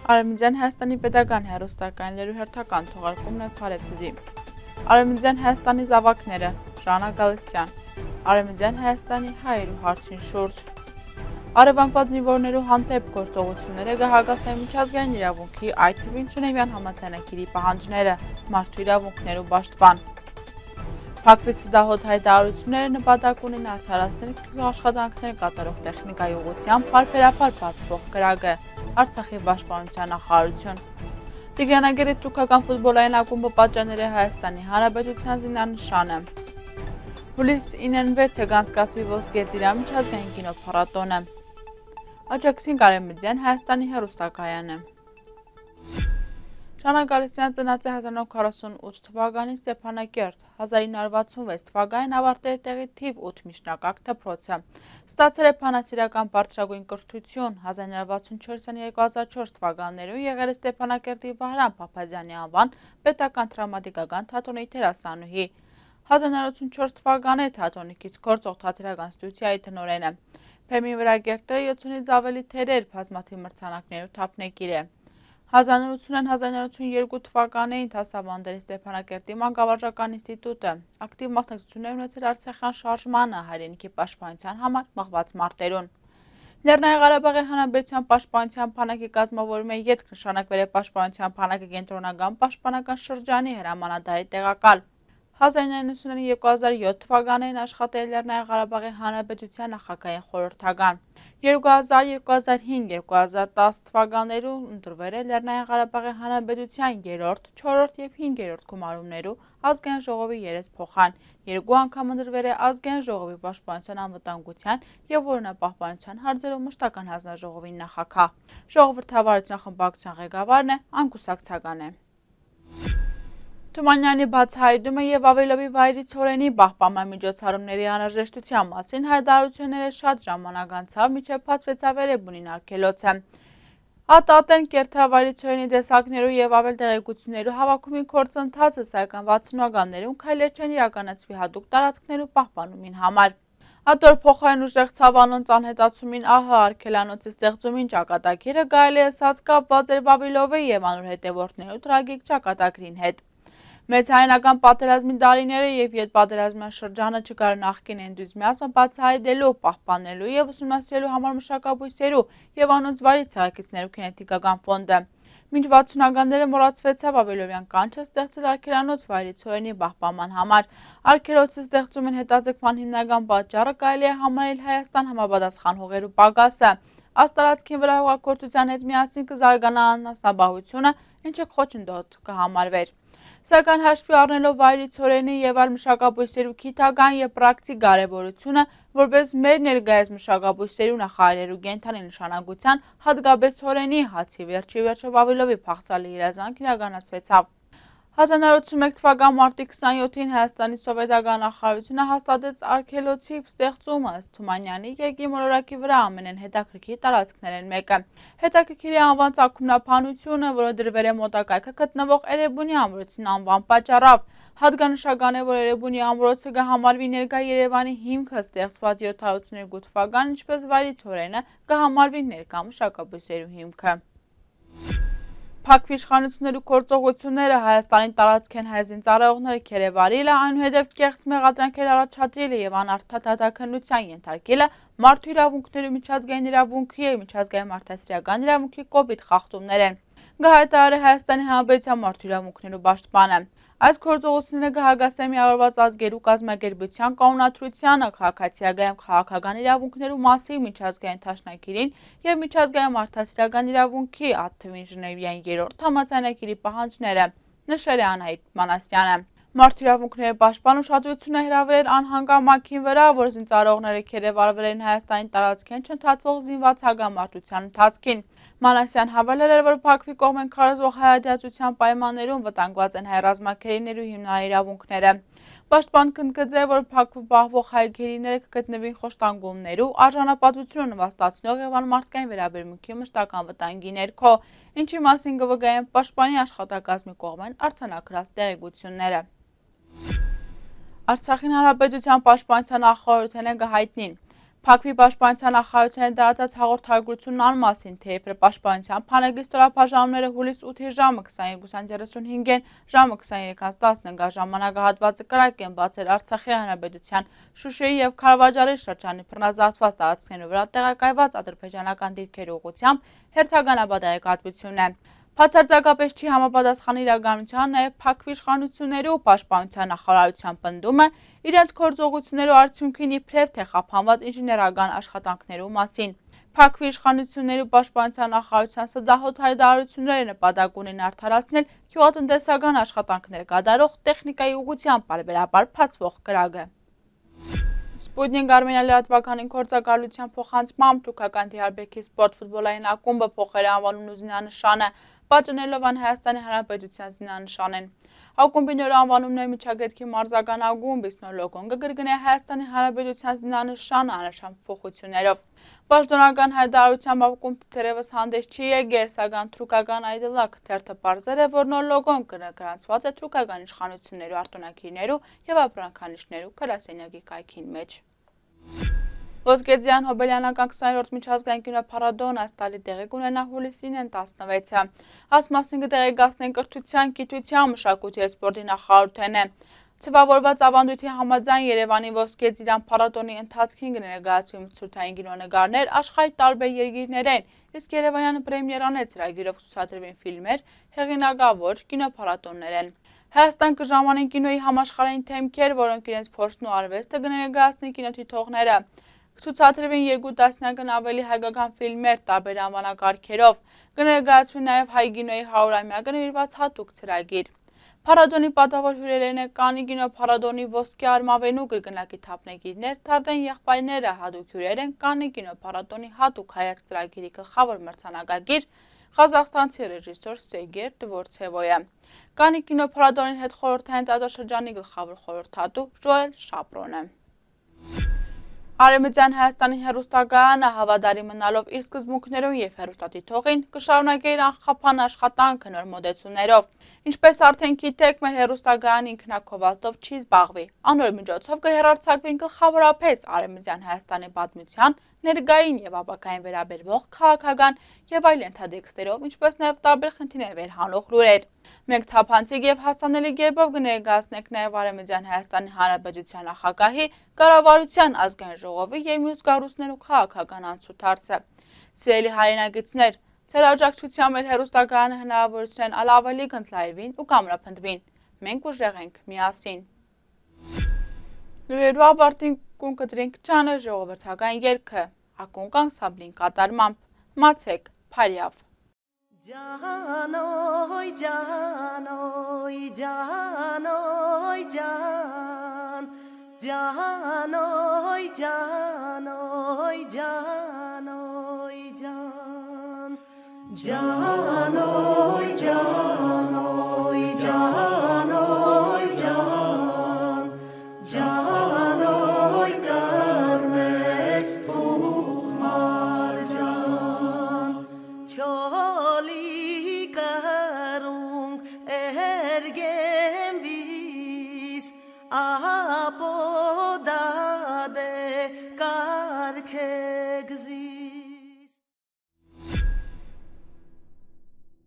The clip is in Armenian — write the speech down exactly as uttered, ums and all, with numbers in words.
Արևմտյան Հայաստանի պետական հեռուստակայաններու հերթական թողարկումն է Փարեվցուզի։ Արևմտյան Հայաստանի զավակները Ժանա Գալստյան։ Արևմտյան Հայաստանի հայերու հարցին շուրջ։ Արևանկված զինվորներու հանդեպ գործողությունները գահագասային միջազգային իրավունքի, այդ թվում Ժնևյան համաձայնագիրի պահանջները, մարդու իրավունքներու պաշտպան։ Փակվեցի դահոտ հայտարարությունները նպատակ ունեն արդարացնել աշխատանքներ կատարող տեխնիկայի ուղղությամբ պարբերաբար բացվող կրակը, Արցախի պաշտպանության նախարարություն։ Տիգրանագերի թուրքական ֆուտբոլային ակումբը պատճառել է Հայաստանի Հանրապետության զինանշանը։ Հուլիս իննվեցը կանցկացվի Ոսկե ծիրան միջազգային կինոփառատոնը։ Աջակցին Արևմտյան Հայաստանի հեռուստակայանը։ Ժանա Գալստյան ծնած է հազար նույնսուն քառասունութ թվականին Ստեփանակերտ, հազար ինը հարյուր վաթսունվեց թվականին ավարտել է տեղի թիվ ութ միջնակարգ դպրոցը։ Ստացել է բանասիրական բարձրագույն կրթություն, հազար ինը հարյուր վաթսունչորսին երկու հազար չորս թվականներում եղել է Ստեփանակերտի Վահրամ Փափազյանի անվան պետական դրամատիկական թատրոնի դերասանուհի։ հազար ինը հարյուր ութսունչորս թվականին թատրոնի կից գործող թատերական ստուդիայի տնօրենը։ Բեմի վրա կերտել է յոթսունից ավելի թերեր, բազմաթիվ մրցանակներու թափնեկիր է։ հազար ինը հարյուր ութսունին հազար ինը հարյուր ութսունյերկու թվականին դասավանդել է Ստեփանակերտի մանկավարժական ինստիտուտը, ակտիվ մասնակցություն է ունեցել Արցախյան շարժմանը, հայրենիքի պաշտպանության համար մղված մարտերուն։ Լեռնային Ղարաբաղի Հանրապետության պաշտպանության բանակի կազմավորում է ետք նշանակվել է պաշտպանության բանակի կենտրոնական պաշտպանական շրջանի հրամանատարի տեղակալ։ հազար ինը հարյուր նվաթ երկու հազար յոթ թվականին աշխատել Լեռնային Ղարաբաղի Հանրապետության նախագահի խորհրդական։ երկու հազար, երկու հազար հինգ, երկու հազար տասը թվականներում ընտրվել է Լեռնային Ղարաբաղի Հանրապետության երրորդ, չորրորդ և հինգերորդ գումարումներու ազգային ժողովի երեսփոխան, երկու անգամ ընտրվել է ազգային ժողովի պաշտպանության անվտանգության և օրինապահպանության հարցերով մշտական հանձնաժողովի նախագահ։ Ժողովրդավարության խմբակցության ղեկավարն է Անկուսակ Ցագան է։ Թումանյանի բացահայտումը և Ավելովի վայրի ցորենի պահպանման միջոցառումների անհրաժեշտության մասին հայտարարությունները շատ ժամանակ անցավ, մինչև բացվեցավ Էրեբունին արգելոցը։ Ատատեն կերթավայրի ցորենի տեսակներու և ավել տեղեկություններու հավաքումի գործընթացը, սակայն վաթսունականներում քայլեր չեն իրականացվի հատուկ տարածքներու պահպանումին համար։ Ատոր փոխարեն ուժեղ ցավանոնց անհետացումին ԱՀ արգելանոցի ստեղծումին ճակատագիրը գայել է ասած կապված էր Վավիլովի և անոր հետևորդներու տրագիկ ճակատագրին հետ։ Մեծ հայնական պատերազմի տարիները և ետպատերազմյան շրջանը չկար նախկին էնդուզիազմը բացահայտելու, պահպանելու և ուսումնասիրելու համար մշակաբույսերու և անոնց վայրի ցեղակիցներու գենետիկական ֆոնդը։ Մինչ վաթսունականները մոռացվեցավ Ավելովյան կանչը ստեղծել արգելանոց վայրի ցորենի պահպանման համար։ Արգելոցի ստեղծումին հետաձգման հիմնական պատճառը կարելի է համարել Հայաստան համապատասխան հողերու պակասը։ Այս տարածքին վրա հողագործության հետ միասին կզարգանա անասնապահությունը, ինչը խոչընդոտ կհամարվեր։ Սակայն հաշվի առնելով վայրի ցորենի և այլ մշակաբույսերու գիտական և պրակտիկ կարևորությունը, որպես մեր ներկայիս մշակաբույսերու նախարարերու կենդանի նշանակության, հատկապես ցորենի, հացի վերջի վերջը Վավիլովի փախցալի երազանք իրականացվեցավ։ հազար ինը հարյուր ութսունմեկ թվական մարտի քսանյոթին Հայաստանի սովետական նախարարությունը հաստատեց արգելոցի ստեղծումը, ըստ Թումանյանի երկրի մոլորակի վրա ամենեն հետաքրքիր տարածքներեն մեկը։ Հետաքրքիր է անվան ծագումնաբանությունը, որը դրվել է մոտակայքը գտնվող Էրեբունի ամրոցին անվան պատճառով։ Հատկանշական է, որ Էրեբունի ամրոցը կհամարվի ներկա Երևանի հիմքը, ստեղծված յոթ հարյուր ութսուներկու թվականին, ինչպես վայրի ցորենը կհամարվի ներկա մշակաբույսերու հիմքը։ Փակվի իշխանություններու գործողությունները Հայաստանի տարածք են հայ զինծառայողները քերեվարիլը, այնուհետև կեղծ մեղադրանքեր առաջադրիլը և անարդար դատաքննության ենթարկիլը մարդու իրավունքներու միջազգային իրավունքի և միջազգային մարդասիրական իրավունքի կոպիտ խախտումներ են, կհայտարարի Հայաստանի Հանրապետության մարդու իրավունքներու պաշտպանը։ Այս գործողությունները կհագասեն միավորված ազգերու կազմակերպության կանոնադրությանը, քաղաքացիական քաղաքական իրավունքներու մասին միջազգային դաշնակիրին և միջազգային մարդասիրական իրավունքի, այդ թվում Ժնևյան երրորդ համաձայնագիրի պահանջները, նշել է Անահիտ Մանասյանը։ Մարդու իրավունքների պաշտպան ուշադրություն է հրավիրել անհանգամանքին վրա, որ զինծառայողները քերեվարվել են Հայաստանի տարածքին չընդհատվող զինված հակամարտության ընթացքին։ Մանասյան հավելել էր, որ Բաքվի կողմեն քարոզվող հայհատյացության պայմաններում վտանգված են հայ ռազմագերիներու հիմնական իրավունքները։ Պաշտպանն ընդգծել, որ Բաքվում պահվող հայ գերիները կգտնվին խոշտանգումներու, արժանապատվությունը նվաստացնող և անմարդկային վերաբերմունքի մշտական վտանգի ներքո, ինչի մասին կվկայեն պաշտպանի աշխատակազմի կողմեն արձանագրած տեղեկությունները։ Արցախին Հանրապետության պաշտպանության նախարարությունը կհայտնին։ Փակվի պաշտպանության նախարարության տարածած հաղորդագրությունն անմասին, թե իբր պաշտպանության փանագի ստորաբաժանումները հուլիս ութի ժամը քսաներկու երեսունհինգին ժամը քսաներեքից տասնհինգ ժամանակահատվածը կրակ են բացել Արցախի Հանրապետության Շուշիի և Քարվաճարի շրջանի բռնազավթված տարածքներու վրա տեղակայված ադրբեջանական դիրքերի ուղղությամբ հերթական ապադայեկատվություն է։ Բացարձակապես չի համապատասխան իրականության նաև փակվի իշխանություններու պաշտպանության նախարարության պնդումը իրենց գործողություններու արդյունքին իբրև թե խափանված ինժեներական աշխատանքներու մասին։ Փակվի իշխանություններու պաշտպանության նախարարության սդահոտ հայտարարությունները նպատակ ունեն արդարացնել գյուղատնտեսական աշխատանքներ կատարող տեխնիկայի ուղղությամբ պարբերաբար բացվող կրակը։ Սպուտնիկ Արմենիա լրատվականին գործակալության փոխանցմամբ թուրքական Դիարբեքի սպորտ ֆուտբոլային ակումբը փոխել է անվանումն ու զինանշանը, պատճենելով այն Հայաստանի Հանրապետության զինանշանին։ Ակումբի նոր անվանումն է Միջագետքի մարզական ակումբ, իսկ նոր լոգոն կգրկնի Հայաստանի Հանրապետության զինանշանը աննշան փոփոխություններով։ Պաշտոնական հայտարարությամբ ակումբը թերևս հանդես չի եկել, սակայն թուրքական Այդելակ թերթը պարզել է, որ նոր լոգոն կգրանցված է թուրքական իշխանություններու արտոնագիրներու և ապրանքանիշներու գրասենյակի կայքին մեջ։ Ոսկեձյան հոբելյանական քսաներորդ միջազգային կինոփառատոնը այս տարի տեղի կունենա հուլիսին տասնվեցը։ Այս մասին կտեղեկացնեն կրթության, գիտության, մշակույթի և սպորտի նախարարությունը։ Ձևավորված ավանդույթի համաձայն Երևանի Ոսկեձյան փառատոնի ընթացքին կներկայացվի մրցույթային կինոնկարներ աշխարհի տարբեր երկիրներեն, իսկ Երևանյան պրեմիերան է ծրագիրով ցուցադրվին ֆիլմեր, հեղինակավոր կինոփառատոններ են։ Հայաստան կժամանեն կինոյի համաշխարհային թեմքեր, որոնք իրենց փորձն ու արվեստը կներկայացնեն կինոթիթողները։ Կցուցադրվին երկու տասնյակն ավելի հայկական ֆիլմեր տարբեր անվանակարգերով, կներկայացվի նաև հայ կինոյի հարյուրամյակը նվիրված հատուկ ծրագիր։ Փառատոնի պատվավոր հյուրերեն է Կաննի կինոփառատոնի ոսկե արմավենու կրկնակի թափնեկիրներ, Թարդեն եղբայրները հատուկ հյուրեր են Կաննի կինոփառատոնի հատուկ հայաց ծրագիրի գլխավոր մրցանակակիր ղազախստանցի ռեժիսոր Սերգեյ Դվորցևոյը։ Կաննի կինոփառատոնի հետ խորհրդային տարածաշրջանի գլխավոր խորհրդատու Ժոել Շապրոնը։ Արևմտյան Հայաստանի հեռուստակայանը հավատարի մնալով իր սկզբունքներուն և հեռուստատիտողին կշարունակի իր անխափան աշխատանքը նոր մոդեցումներով։ Ինչպես արդեն գիտեք, մեր հեռուստակայանը ինքնակովածով չի զբաղվի։ Անոր միջոցով կհեռարձակվին գլխավորապես Արևմտյան Հայաստանի պատմության, ներկային և ապագային վերաբերվող քաղաքական և այլ ենթատեքստերով, ինչպես նաև տարբեր խնդիրներ վերհանող լուրեր։ Մենք թափանցիկ և հասանելի կերպով կներկայացնենք նաև Արևմտյան Հայաստանի Հանրապետության նախագահի, կառավարության, ազգային ժողովի և մյուս կառույցներու քաղաքական անցուդարձը։ Սիրելի հայրենակիցներ, ձեր աջակցությամբ մեր հեռուստակայանը հնարավորություն ալ ավելի կընդլայնվին ու կամրապնդվին։ Մենք ուժեղ ենք միասին։ Լուրերու ավարտին կուն կտրենք ջանը ժողովրդական երգը, ակունք անսամբլին կատարմամբ, մացեք, փարյավ։ Ջանոյ, ջանոյ, ջանոյ, ջան, ջանոյ, ջանոյ, ջանոյ, ջան, ջանոյ, ջանոյ, ջանոյ, ջան, ջանոյ կառներ թուխմար ջան, չոլի կրունգ էրգե